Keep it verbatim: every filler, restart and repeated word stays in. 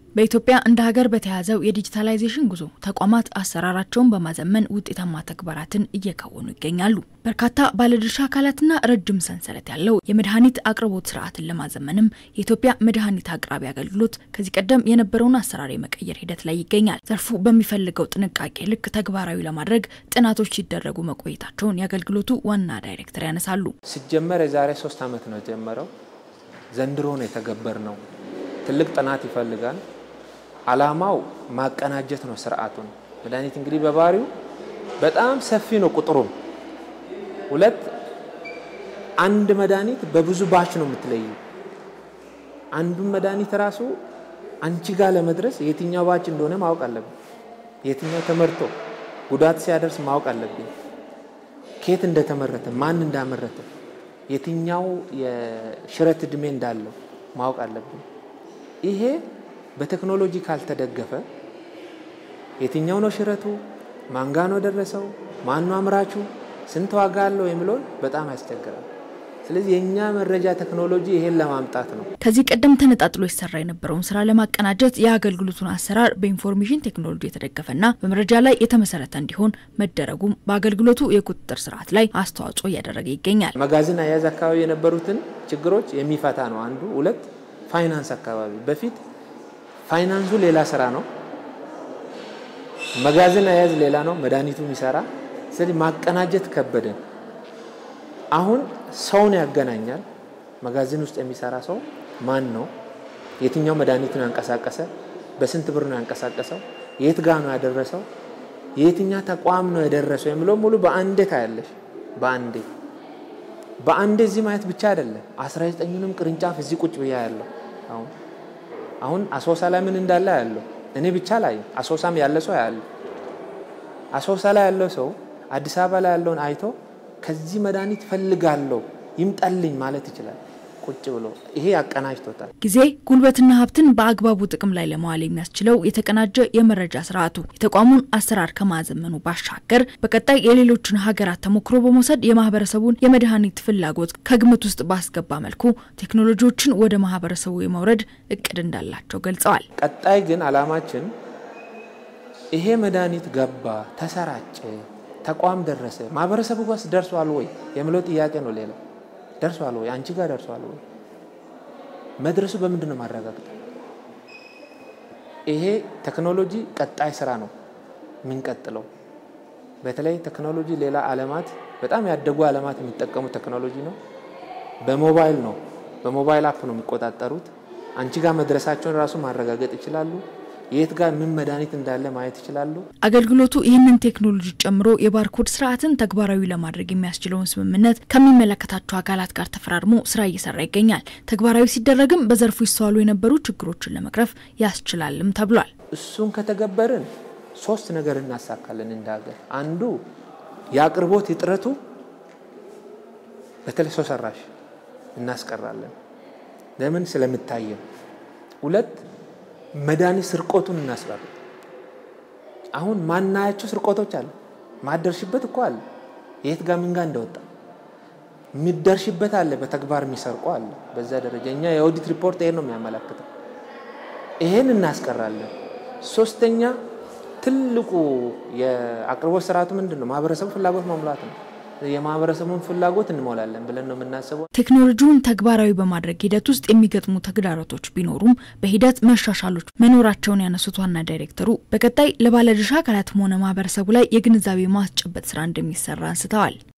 በኢትዮጵያ እንደ ሀገር በተያዘው የዲጂታላይዜሽን ጉዞ ተቋማት አሰራራቸውን በማዘመን ውጤታማ ተግባራትን እየከወኑ ይገኛሉ። በርካታ ባለድርሻ አካላትና ረጅም ሰንሰለት ያለው የመድኃኒት አቅርቦት ስርዓትን ለማዘመንም የኢትዮጵያ መድኃኒት አቅራቢ አገልግሎት ከዚህ ቀደም የነበረውን አሰራር የመቀየር ሂደት ላይ ይገኛል። ዘርፉ በሚፈልገው ጥንቃቄ ልክ ተግባራዊ ለማድረግ ጥናቶች ሲደረጉ መቆየታቸውን የአገልግሎቱ ዋና ዳይሬክተር ያነሳሉ። ሲጀመር የዛሬ ሶስት ዓመት ነው ጀመረው። ዘንድሮ ነው የተገበርነው። ትልቅ ጥናት ይፈልጋል። አላማው ማቀናጀት ነው ስርዓቱን። መድኃኒት እንግዲህ በባህሪው በጣም ሰፊ ነው ቁጥሩ። ሁለት አንድ መድኃኒት በብዙ ባች ነው የምትለዩ። አንዱ መድኃኒት ራሱ አንቺ ጋር ለመድረስ የትኛው ባች እንደሆነ ማወቅ አለብን። የትኛው ተመርቶ ጉዳት ሲያደርስ ማወቅ አለብን። ከየት እንደተመረተ ማን እንዳመረተ የትኛው የሽረት እድሜ እንዳለው ማወቅ አለብን። ይሄ በቴክኖሎጂ ካልተደገፈ የትኛው ነው ሽረቱ ማን ጋር ነው ደረሰው ማን ነው አምራቹ ስንት ዋጋ አለው የሚለውን በጣም ያስቸግራል። ስለዚህ የኛ መረጃ ቴክኖሎጂ ይሄን ለማምጣት ነው። ከዚህ ቀደም ተነጣጥሎ ይሰራ የነበረውን ስራ ለማቀናጀት የአገልግሎቱን አሰራር በኢንፎርሜሽን ቴክኖሎጂ የተደገፈና በመረጃ ላይ የተመሰረተ እንዲሆን መደረጉም በአገልግሎቱ የቁጥጥር ስርዓት ላይ አስተዋጽኦ እያደረገ ይገኛል። መጋዘን አያያዝ አካባቢ የነበሩትን ችግሮች የሚፈታ ነው አንዱ። ሁለት ፋይናንስ አካባቢ በፊት ፋይናንሱ ሌላ ስራ ነው፣ መጋዘን አያያዝ ሌላ ነው፣ መድኃኒቱ የሚሰራ ስለዚህ ማቀናጀት ከበደን። አሁን ሰውን ያገናኛል። መጋዘን ውስጥ የሚሰራ ሰው ማን ነው፣ የትኛው መድኃኒት ነው ያንቀሳቀሰ፣ በስንት ብር ነው ያንቀሳቀሰው፣ የት ጋር ነው ያደረሰው፣ የትኛው ተቋም ነው ያደረሰው የሚለው ሙሉ በአንዴ ታያለሽ። በአንዴ በአንዴ እዚህ ማየት ብቻ አይደለም፣ አስራ ዘጠኙንም ቅርንጫፍ እዚህ ቁጭ ብያ ያለው አሁን አሁን አሶሳ ላይ ምን እንዳለ ያለው እኔ ብቻ ላይ አሶሳም ያለ ሰው ያለው አሶሳ ላይ ያለው ሰው አዲስ አበባ ላይ ያለውን አይቶ ከዚህ መድኃኒት ፈልጋለሁ ይምጣልኝ ማለት ይችላል ቁጭ ብሎ። ይሄ ያቀናጅቶታል። ጊዜ ጉልበትና ሀብትን በአግባቡ ጥቅም ላይ ለማዋል የሚያስችለው የተቀናጀ የመረጃ ስርዓቱ የተቋሙን አሰራር ከማዘመኑ ባሻገር በቀጣይ የሌሎችን ሀገራት ተሞክሮ በመውሰድ የማህበረሰቡን የመድኃኒት ፍላጎት ከግምት ውስጥ ባስገባ መልኩ ቴክኖሎጂዎችን ወደ ማህበረሰቡ የማውረድ እቅድ እንዳላቸው ገልጸዋል። ቀጣይ ግን አላማችን ይሄ መድኃኒት ገባ ተሰራጨ ተቋም ደረሰ ማህበረሰቡ ጋር ደርሷል ወይ የሚለው ጥያቄ ነው። ሌላ ደርሷል ወይ አንቺ ጋር ደርሷል ወይ መድረሱ በምንድነው ማረጋገጥ? ይሄ ቴክኖሎጂ ቀጣይ ስራ ነው ምን ቀጥለው። በተለይ ቴክኖሎጂ ሌላ ዓለማት በጣም ያደጉ ዓለማት የሚጠቀሙ ቴክኖሎጂ ነው። በሞባይል ነው በሞባይል አፕ ነው የሚቆጣጠሩት። አንቺ ጋር መድረሳቸውን ራሱ ማረጋገጥ ይችላሉ። የት ጋር ምን መድኃኒት እንዳለ ማየት ይችላሉ። አገልግሎቱ ይህንን ቴክኖሎጂ ጨምሮ የባርኮድ ስርዓትን ተግባራዊ ለማድረግ የሚያስችለውን ስምምነት ከሚመለከታቸው አካላት ጋር ተፈራርሞ ስራ እየሰራ ይገኛል። ተግባራዊ ሲደረግም በዘርፉ ይስተዋሉ የነበሩ ችግሮችን ለመቅረፍ ያስችላልም ተብሏል። እሱን ከተገበርን ሶስት ነገር እናሳካለን እንዳገር። አንዱ የአቅርቦት እጥረቱ በተለይ ሰው ሰራሽ እናስቀራለን ለምን ስለምታየው። ሁለት መድኃኒት ስርቆቱን እናስቀራለን። አሁን ማናያቸው ስርቆቶች አሉ። ማደርሽበት እኮ አለ የት ጋር ምን ጋር እንደወጣ የሚደርሽበት አለ በተግባር የሚሰርቁ አለ። በዛ ደረጃኛ የኦዲት ሪፖርት ይሄን ነው የሚያመለክተው። ይሄን እናስቀራለን። ሶስተኛ ትልቁ የአቅርቦት ስርዓቱ ምንድነው? ማህበረሰቡ ፍላጎት ማሙላት ነው። የማህበረሰቡን ፍላጎት እንሞላለን ብለን ነው የምናስበው። ቴክኖሎጂውን ተግባራዊ በማድረግ ሂደት ውስጥ የሚገጥሙ ተግዳሮቶች ቢኖሩም በሂደት መሻሻሎች መኖራቸውን ያነሱት ዋና ዳይሬክተሩ በቀጣይ ለባለድርሻ አካላትም ሆነ ማህበረሰቡ ላይ የግንዛቤ ማስጨበጥ ስራ እንደሚሰራ አንስተዋል።